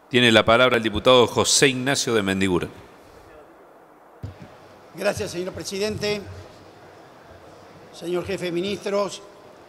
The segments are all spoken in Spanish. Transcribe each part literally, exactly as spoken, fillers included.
Tiene la palabra el diputado José Ignacio de Mendiguren. Gracias, señor presidente. Señor jefe de ministros,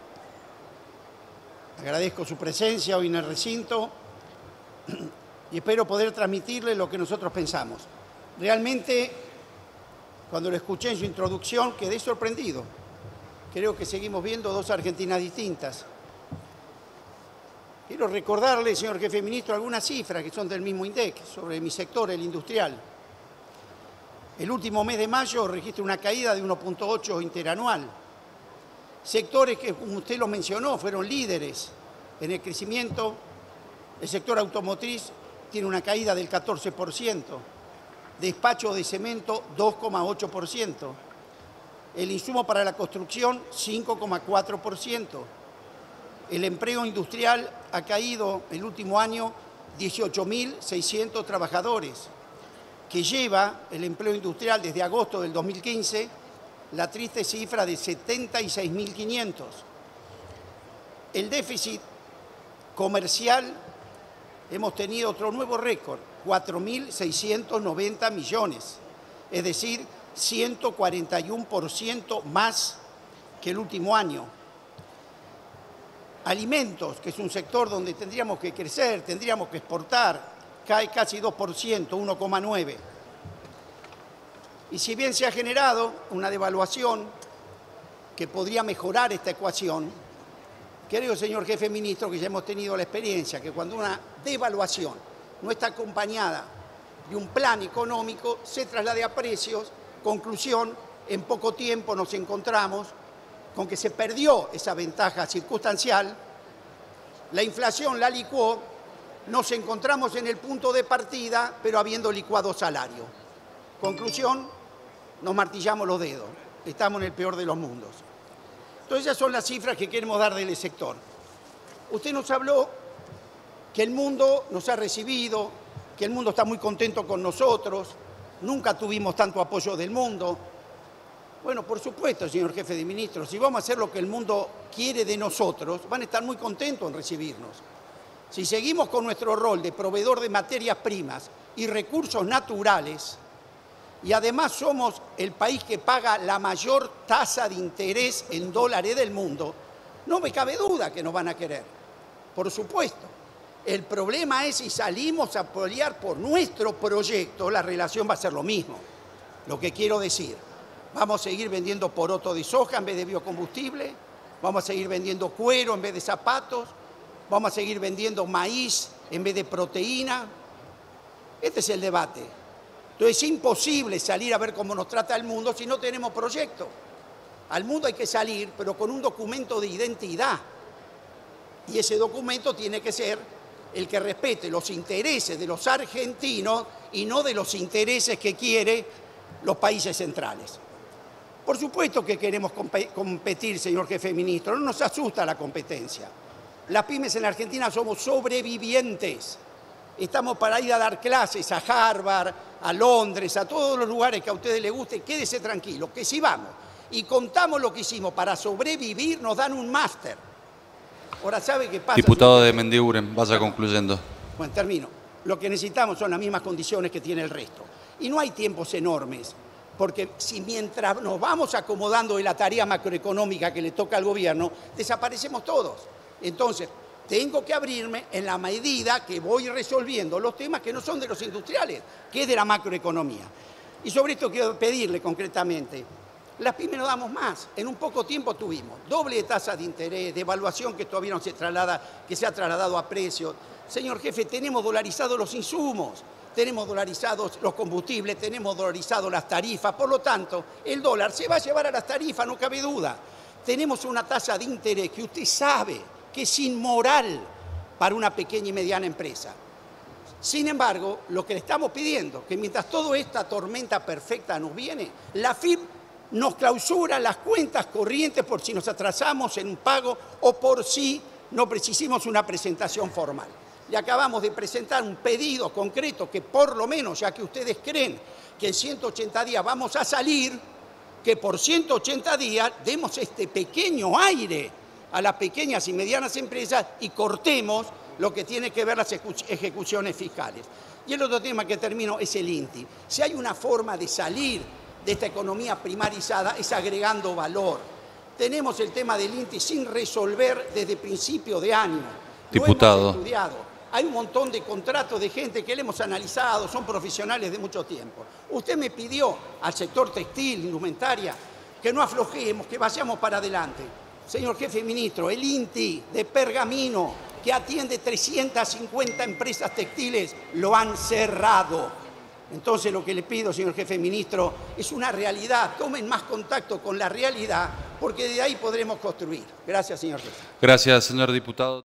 agradezco su presencia hoy en el recinto y espero poder transmitirle lo que nosotros pensamos. Realmente, cuando lo escuché en su introducción, quedé sorprendido. Creo que seguimos viendo dos Argentinas distintas. Quiero recordarle, señor jefe de ministro, algunas cifras que son del mismo INDEC sobre mi sector, el industrial. El último mes de mayo registra una caída de uno punto ocho interanual. Sectores que, como usted lo mencionó, fueron líderes en el crecimiento. El sector automotriz tiene una caída del catorce por ciento. Despacho de cemento, dos coma ocho por ciento. El insumo para la construcción, cinco coma cuatro por ciento. El empleo industrial ha caído el último año dieciocho mil seiscientos trabajadores, que lleva el empleo industrial desde agosto del dos mil quince la triste cifra de setenta y seis mil quinientos. El déficit comercial, hemos tenido otro nuevo récord, cuatro mil seiscientos noventa millones, es decir, ciento cuarenta y uno por ciento más que el último año. Alimentos, que es un sector donde tendríamos que crecer, tendríamos que exportar, cae casi dos por ciento, uno coma nueve por ciento. Y si bien se ha generado una devaluación que podría mejorar esta ecuación, creo, señor jefe de ministro, que ya hemos tenido la experiencia que cuando una devaluación no está acompañada de un plan económico, se traslade a precios. Conclusión, en poco tiempo nos encontramos con que se perdió esa ventaja circunstancial, la inflación la licuó, nos encontramos en el punto de partida, pero habiendo licuado salario. Conclusión, nos martillamos los dedos, estamos en el peor de los mundos. Entonces, esas son las cifras que queremos dar del sector. Usted nos habló que el mundo nos ha recibido, que el mundo está muy contento con nosotros, nunca tuvimos tanto apoyo del mundo. Bueno, por supuesto, señor jefe de ministros, si vamos a hacer lo que el mundo quiere de nosotros, van a estar muy contentos en recibirnos. Si seguimos con nuestro rol de proveedor de materias primas y recursos naturales, y además somos el país que paga la mayor tasa de interés en dólares del mundo, no me cabe duda que nos van a querer. Por supuesto. El problema es si salimos a pelear por nuestro proyecto, la relación va a ser lo mismo. Lo que quiero decir, vamos a seguir vendiendo poroto de soja en vez de biocombustible, vamos a seguir vendiendo cuero en vez de zapatos, vamos a seguir vendiendo maíz en vez de proteína. Este es el debate. Entonces es imposible salir a ver cómo nos trata el mundo si no tenemos proyecto. Al mundo hay que salir, pero con un documento de identidad. Y ese documento tiene que ser el que respete los intereses de los argentinos y no de los intereses que quieren los países centrales. Por supuesto que queremos competir, señor jefe de ministro, no nos asusta la competencia. Las pymes en la Argentina somos sobrevivientes. Estamos para ir a dar clases a Harvard, a Londres, a todos los lugares que a ustedes les guste. Quédese tranquilo, que si vamos y contamos lo que hicimos para sobrevivir, nos dan un máster. Ahora, ¿sabe qué pasa? Diputado de Mendiguren, vaya concluyendo. Bueno, termino. Lo que necesitamos son las mismas condiciones que tiene el resto. Y no hay tiempos enormes, porque si mientras nos vamos acomodando en la tarea macroeconómica que le toca al gobierno, desaparecemos todos. Entonces, tengo que abrirme en la medida que voy resolviendo los temas que no son de los industriales, que es de la macroeconomía. Y sobre esto quiero pedirle concretamente, las pymes no damos más. En un poco tiempo tuvimos doble tasa de interés, devaluación que todavía no se traslada, que se ha trasladado a precios. Señor jefe, tenemos dolarizados los insumos, tenemos dolarizados los combustibles, tenemos dolarizados las tarifas. Por lo tanto, el dólar se va a llevar a las tarifas, no cabe duda. Tenemos una tasa de interés que usted sabe que es inmoral para una pequeña y mediana empresa. Sin embargo, lo que le estamos pidiendo, que mientras toda esta tormenta perfecta nos viene, la F I P nos clausura las cuentas corrientes por si nos atrasamos en un pago o por si no precisamos una presentación formal. Le acabamos de presentar un pedido concreto que por lo menos, ya que ustedes creen que en ciento ochenta días vamos a salir, que por ciento ochenta días demos este pequeño aire a las pequeñas y medianas empresas y cortemos lo que tiene que ver las ejecuciones fiscales. Y el otro tema que termino es el INTI. Si hay una forma de salir de esta economía primarizada es agregando valor. Tenemos el tema del INTI sin resolver desde principio de año. Diputado. Lo hemos estudiado. Hay un montón de contratos de gente que le hemos analizado, son profesionales de mucho tiempo. Usted me pidió al sector textil, indumentaria, que no aflojemos, que vayamos para adelante. Señor jefe ministro, el INTI de Pergamino, que atiende trescientas cincuenta empresas textiles, lo han cerrado. Entonces lo que le pido, señor jefe ministro, es una realidad. Tomen más contacto con la realidad, porque de ahí podremos construir. Gracias, señor jefe. Gracias, señor diputado.